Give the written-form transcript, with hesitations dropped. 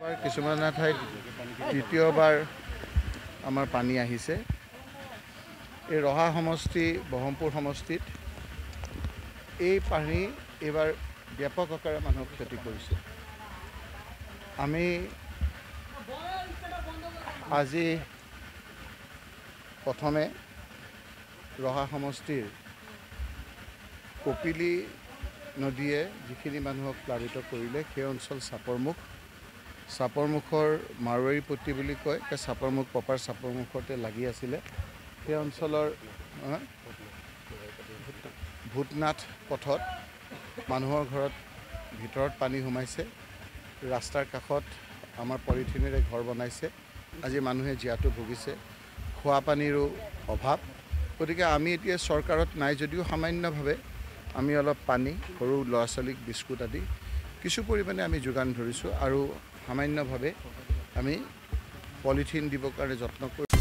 কিছুমান ঠাইত তৃতীয়বাৰ আমাৰ পানী আহিছে। এই ৰহা সমষ্টি বহমপুৰ সমষ্টিত এই পানী এইবাৰ ব্যাপক আকাৰে মানুহক ক্ষতি কৰিছে। আমি আজি প্ৰথমে ৰহা সমষ্টিৰ কপিলী নদীয়ে যিখিনি মানুহক প্লাবিত কৰিলে সেই অঞ্চল চাপৰমুখৰ মাৰোৱাৰীপট্টি বুলি কয়, চাপৰমুখ প্ৰপাৰ চাপৰমুখতে লাগি আছিলে। সেই অঞ্চলৰ ভূতনাথ পথত মানুহৰ ঘৰত ভিতৰত পানী সোমাইছে। ৰাস্তাৰ কাষত আমাৰ পলিথিনেৰে ঘৰ বনাইছে। আজি মানুহে জীয়াতু ভুগিছে, খোৱা পানীৰো অভাৱ। গতিকে আমি এতিয়া চৰকাৰত নাই যদিও সামান্যভাৱে আমি অলপ পানী সৰু ল'ৰা ছোৱালীক বিস্কুট আদি কিছু পৰিমাণে আমি যোগান ধৰিছোঁ আৰু সামান্যভাৱে আমি পলিথিন দিবৰ কাৰণে যত্ন কৰিছোঁ।